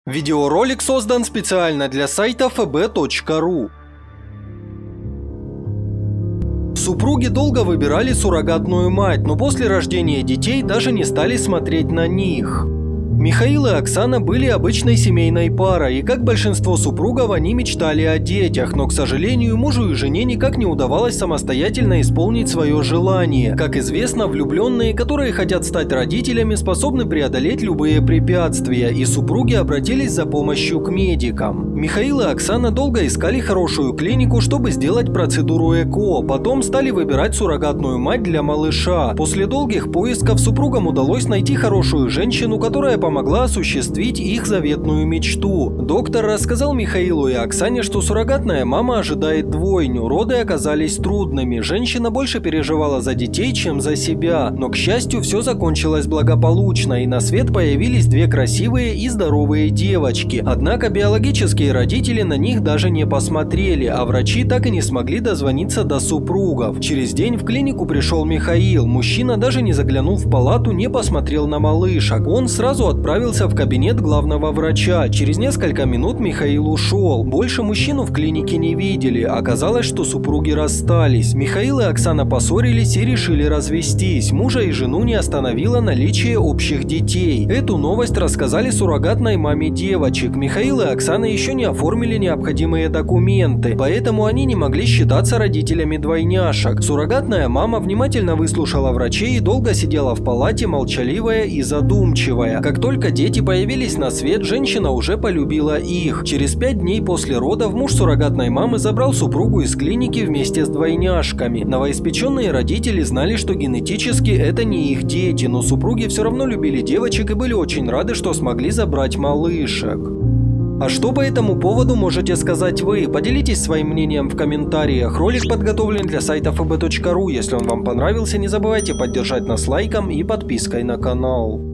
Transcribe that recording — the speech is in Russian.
Видеоролик создан специально для сайта fb.ru. Супруги долго выбирали суррогатную мать, но после рождения детей даже не стали смотреть на них. Михаил и Оксана были обычной семейной парой, и как большинство супругов они мечтали о детях, но, к сожалению, мужу и жене никак не удавалось самостоятельно исполнить свое желание. Как известно, влюбленные, которые хотят стать родителями, способны преодолеть любые препятствия, и супруги обратились за помощью к медикам. Михаил и Оксана долго искали хорошую клинику, чтобы сделать процедуру ЭКО, потом стали выбирать суррогатную мать для малыша. После долгих поисков супругам удалось найти хорошую женщину, которая помогла осуществить их заветную мечту. Доктор рассказал Михаилу и Оксане, что суррогатная мама ожидает двойню. Роды оказались трудными. Женщина больше переживала за детей, чем за себя. Но, к счастью, все закончилось благополучно, и на свет появились две красивые и здоровые девочки. Однако биологические родители на них даже не посмотрели, а врачи так и не смогли дозвониться до супругов. Через день в клинику пришел Михаил. Мужчина, даже не заглянув в палату, не посмотрел на малышек. Он сразу отправился в кабинет главного врача. Через несколько минут Михаил ушел. Больше мужчину в клинике не видели. Оказалось, что супруги расстались. Михаил и Оксана поссорились и решили развестись. Мужа и жену не остановило наличие общих детей. Эту новость рассказали суррогатной маме девочек. Михаил и Оксана еще не оформили необходимые документы, поэтому они не могли считаться родителями двойняшек. Суррогатная мама внимательно выслушала врачей и долго сидела в палате, молчаливая и задумчивая. Как только дети появились на свет, женщина уже полюбила их. Через 5 дней после родов муж суррогатной мамы забрал супругу из клиники вместе с двойняшками. Новоиспеченные родители знали, что генетически это не их дети, но супруги все равно любили девочек и были очень рады, что смогли забрать малышек. А что по этому поводу можете сказать вы? Поделитесь своим мнением в комментариях. Ролик подготовлен для сайта fb.ru. Если он вам понравился, не забывайте поддержать нас лайком и подпиской на канал.